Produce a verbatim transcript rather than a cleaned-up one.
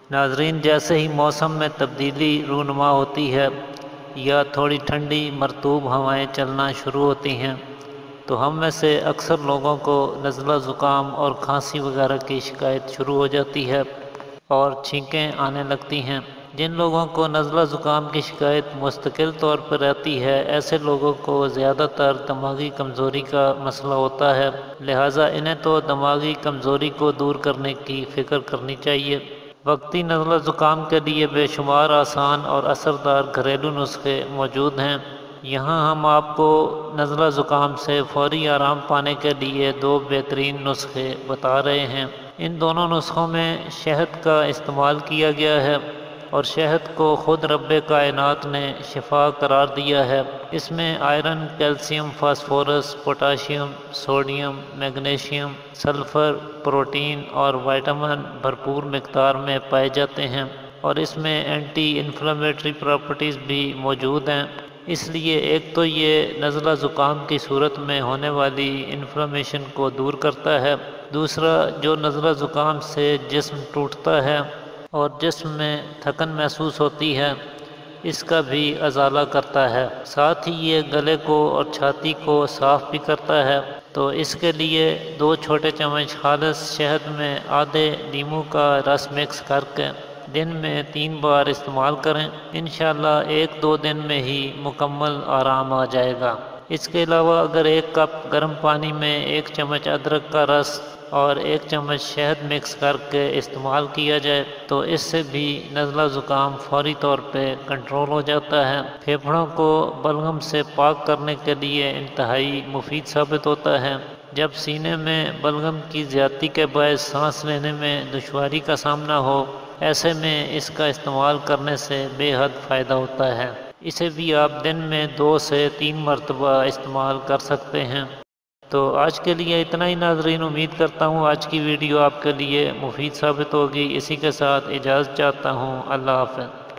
ناظرین، جیسے ہی موسم میں تبدیلی رونما ہوتی ہے یا تھوڑی ٹھنڈی مرطوب ہوائیں چلنا شروع ہوتی ہیں تو ہم میں سے اکثر لوگوں کو نزلہ زکام اور کھانسی وغیرہ کی شکایت شروع ہو جاتی ہے اور چھینکیں آنے لگتی ہیں۔ جن لوگوں کو نزلہ زکام کی شکایت مستقل طور پر رہتی ہے، ایسے لوگوں کو زیادہ تر دماغی کمزوری کا مسئلہ ہوتا ہے، لہٰذا انہیں تو دماغی کمزوری کو دور کرنے کی فکر کرنی چاہیے۔ وقتی نزلہ زکام کے لیے بے شمار آسان اور اثردار گھریلو نسخے موجود ہیں۔ یہاں ہم آپ کو نزلہ زکام سے فوری آرام پانے کے لیے دو بہترین نسخے بتا رہے ہیں۔ ان دونوں نسخوں میں شہد کا استعمال کیا گیا ہے اور شہد کو خود رب کائنات نے شفا قرار دیا ہے۔ اس میں iron, calcium, phosphorus, potassium, sodium, magnesium, sulphur, protein اور وٹامن بھرپور مقدار میں پائے جاتے ہیں، اور اس میں اینٹی انفلیمیٹری پراپرٹیز بھی موجود ہیں۔ اس لیے ایک تو یہ نزلہ زکام کی صورت میں ہونے والی انفلامیشن کو دور کرتا ہے، دوسرا جو نزلہ زکام سے جسم ٹوٹتا ہے اور جسم میں تھکن محسوس ہوتی ہے، اس کا بھی ازالہ کرتا ہے، ساتھ ہی یہ گلے کو اور چھاتی کو صاف بھی کرتا ہے۔ تو اس کے لیے دو چھوٹے چمچ خالص شہد میں آدھے لیموں کا رس مکس کر کے دن میں تین بار استعمال کریں۔ انشاءاللہ ایک دو دن میں ہی مکمل آرام آ جائے گا۔ اس کے علاوہ اگر ایک کپ گرم پانی میں ایک چمچ ادرک کا رس اور ایک چمچ شہد مکس کر کے استعمال کیا جائے تو اس سے بھی نزلہ زکام فوری طور پہ کنٹرول ہو جاتا ہے۔ پھیپھڑوں کو بلغم سے پاک کرنے کے لیے انتہائی مفید ثابت ہوتا ہے۔ جب سینے میں بلغم کی زیادتی کے باعث سانس لینے میں دشواری کا سامنا ہو، ایسے میں اس کا استعمال کرنے سے بے حد فائدہ ہوتا ہے۔ اسے بھی آپ دن میں دو سے تین مرتبہ استعمال کر سکتے ہیں۔ تو آج کے لیے اتنا ہی ناظرین، امید کرتا ہوں آج کی ویڈیو آپ کے لیے مفید ثابت ہوگی۔ اسی کے ساتھ اجازت چاہتا ہوں، اللہ حافظ۔